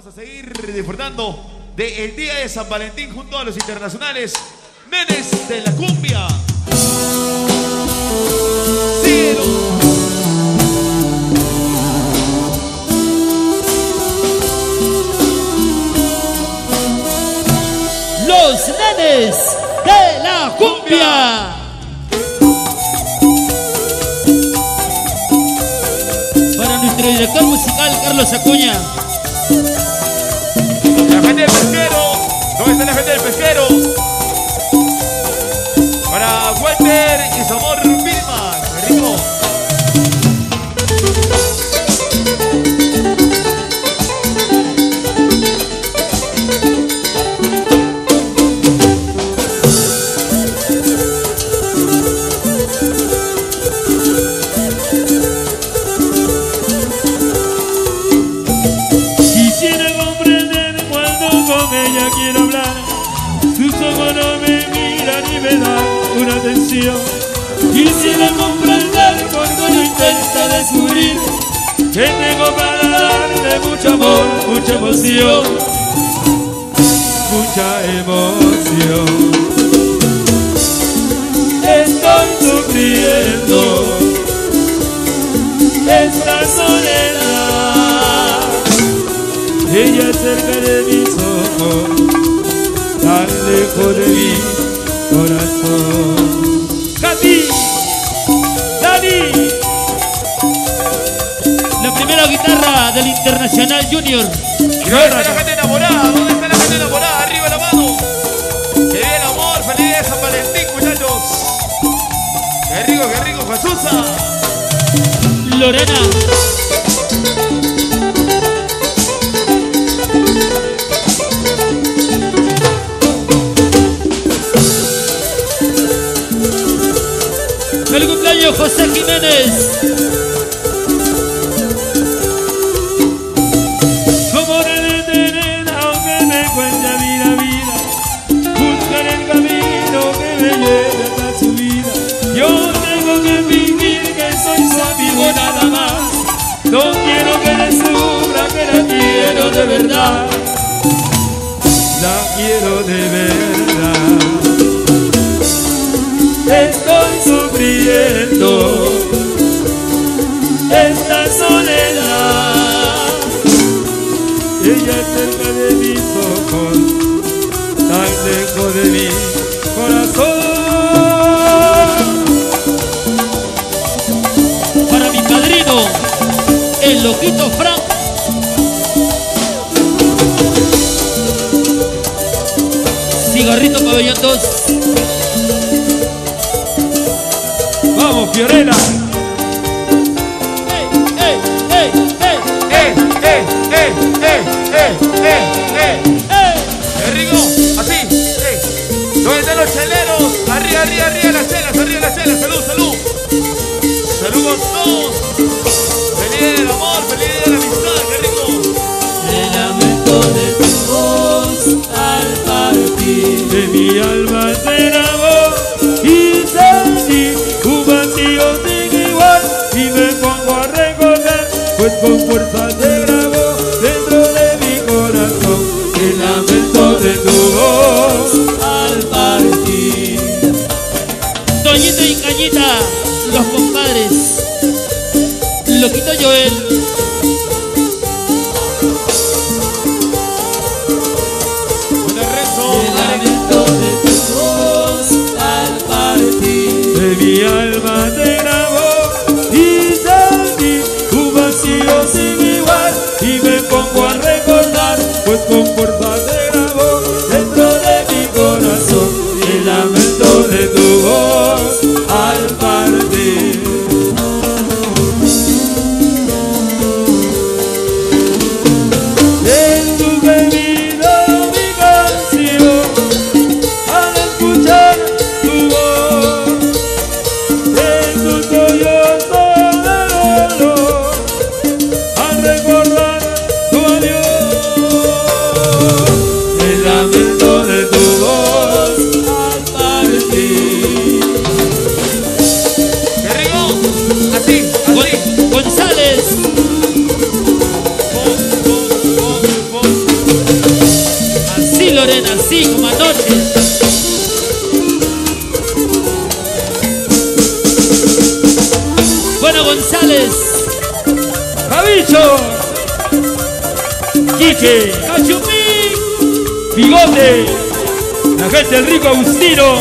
vamos a seguir disfrutando del Día de San Valentín junto a los internacionales Nenes de la Cumbia. Síguelo. Los Nenes de la Cumbia. Para nuestro director musical Carlos Acuña. La gente del pesquero. ¿Dónde está la gente del pesquero? Para Walter y su amor Vilma. ¡Qué rico! Quiero hablar, sus ojos no me miran y me dan una atención. Quisiera comprender cuando no intenta descubrir que tengo para darle mucho amor, mucha emoción, mucha emoción. Estoy sufriendo esta soledad, ella cerca de mis ojos, tan lejos de mi corazón. Katy, Dani. La primera guitarra del Internacional Junior. ¿Dónde está la gente enamorada? ¿Dónde está la gente enamorada? Arriba la mano. Que vive el amor, feliz día de San Valentín, muchachos. Qué rico, Jesusa. Lorena. ¡Feliz cumpleaños, José Jiménez! ¿Cómo de detener aunque me cuente vida? Buscar el camino que me lleve hasta su vida. Yo tengo que fingir que soy su amigo nada más. No quiero que le sufra, que la quiero de verdad. La quiero de verdad. Estoy sufriendo esta soledad, ella es cerca de mis ojos, tan lejos de mi corazón. Para mi padrino, el loquito Frank. Cigarrito Pabellón 2. Vamos, Fiorella. Qué rico, así. ¿Dónde están los cheleros? Arriba las chelas. Salud. Salud con todos. Feliz día del amor, feliz día de la amistad, qué rico. El lamento de tu voz al partir, de mi alma se grabó y sentí un vacío sin igual y me pongo a recordar, pues con fuerza se grabó dentro de mi corazón el lamento de tu voz al partir. Toñito y Cañita, los compadres. Loquito Joel. El lamento de tu voz al partir, de mi alma te grabó y sentí un vacío sin igual y me pongo a recordar, pues con fuerza te grabó dentro de mi corazón el lamento de tu voz al partir. En tu gemido mi canción, al escuchar tu voz, en tu sollozo de dolor, al recordar tu adiós. Lorena, sí, como anoche. Bueno, González, Javicho, Quique, Cachumín, Bigote, la gente del rico Agustino,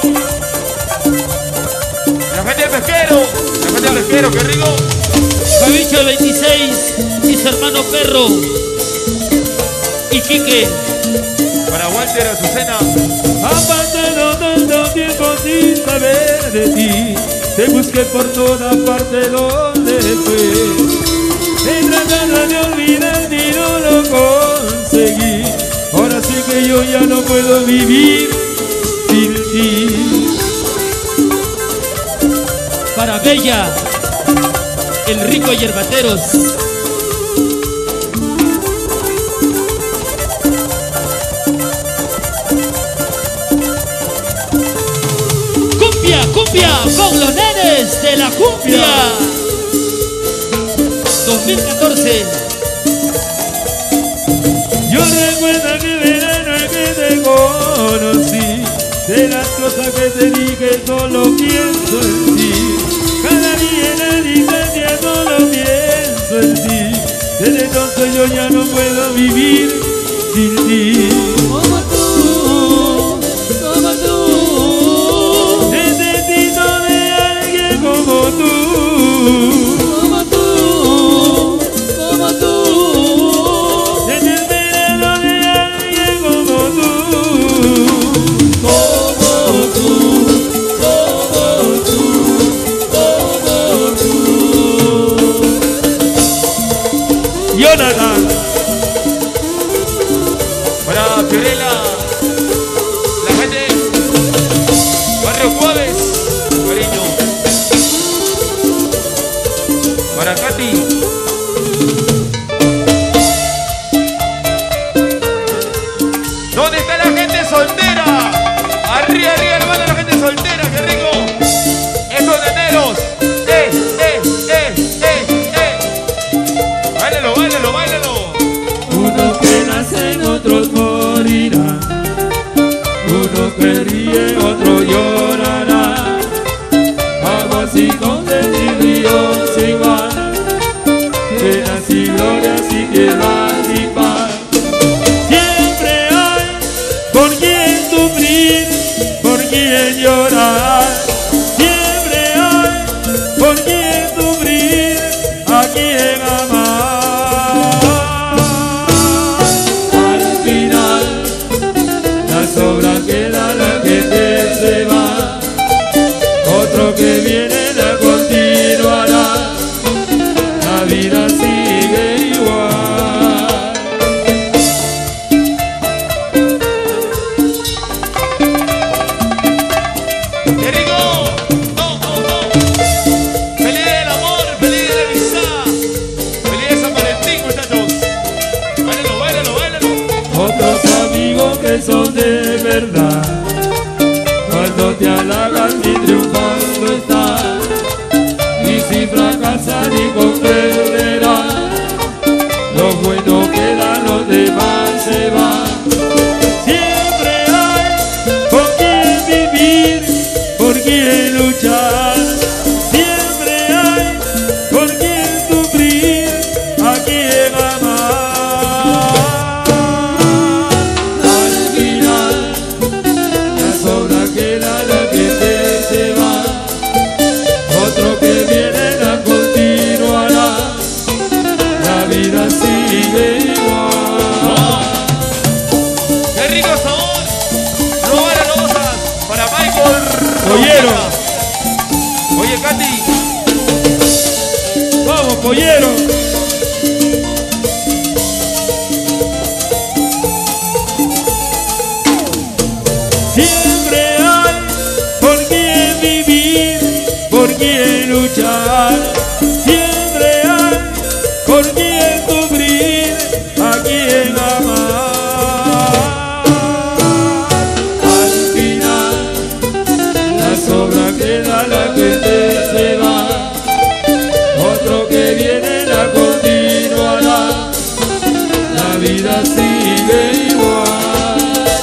La gente del pesquero. La gente del pesquero, qué rico. Javicho el 26 y su hermano Perro y Quique. Para Walter Azucena. ha pasado tanto tiempo sin saber de ti, te busqué por toda parte donde fue, he tratado de olvidarte y no lo conseguí, ahora sé que yo ya no puedo vivir sin ti. Para Bella, el rico Yerbateros. Cumbia, cumbia, con los nenes de la cumbia. 2014. Yo recuerdo aquel verano en que te conocí, de las cosas que te dije solo pienso en ti, cada día en la distancia solo pienso en ti, desde entonces yo ya no puedo vivir sin ti. Como tú, como tú, Necesito de alguien como tú, como tú, como tú, desesperado de alguien como tú. como tú, como tú. Jonathan, Para Fiorella. La gente. Barrio Juárez. Cariño. Para Katy. ¿Dónde está la gente soltera? Arriba, arriba, hermano, la gente soltera, qué rico. Esos neneros. Báilalo, báilalo, báilalo. unos que nacen, otros morirán, uno que ríe, otro llorará, aguas y condes y ríos sin mar, penas y glorias y tierras y paz. Siempre hay por quien sufrir, por quien llorar, siempre hay por quien sufrir, a quien amar. Al final, la sobra queda, la gente se va, otro que viene la continuará, la vida sigue igual. ¡Qué rico! ¡No, no, no! ¡Feliz del amor! ¡Feliz de la amistad! ¡Feliz de San Valentín, muchachos! ¡Báilalo, báilalo, báilalo! Otros amigos que son de verdad, cuando te halagan y triunfando están, y si fracasan y comprenderán, lo bueno que dan los demás se van. Siempre hay por quien vivir, por quien luchar, siempre hay por quien sufrir, a quien amar. Al final, la sobra queda, la gente se va, otro que viene la continuará, la vida sigue igual. ¡Qué rico sabor! ¡Roba las rosas! Para Michael Pollero. Oye, Katy. Vamos, pollero. Siempre hay por quien vivir, por quien luchar, siempre hay por quien sufrir, a quien amar. Al final, la sobra queda, la gente se va, otro que viene la continuará, la vida sigue igual.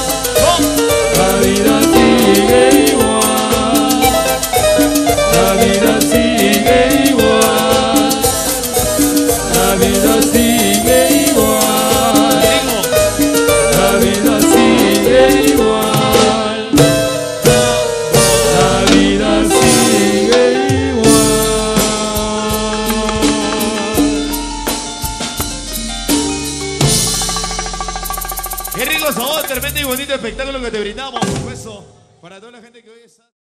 Qué rico sabor, tremendo y bonito espectáculo que te brindamos, por supuesto, para toda la gente que hoy está...